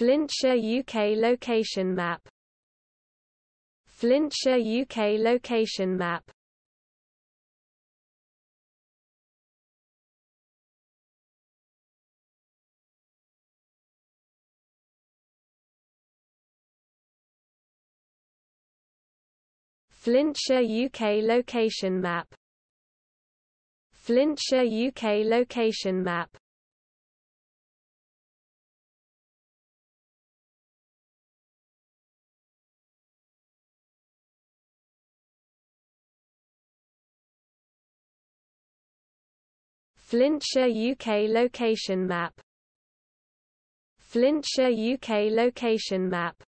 Flintshire UK location map. Flintshire UK location map. Flintshire UK location map. Flintshire UK location map. Flintshire UK location map. Flintshire UK location map.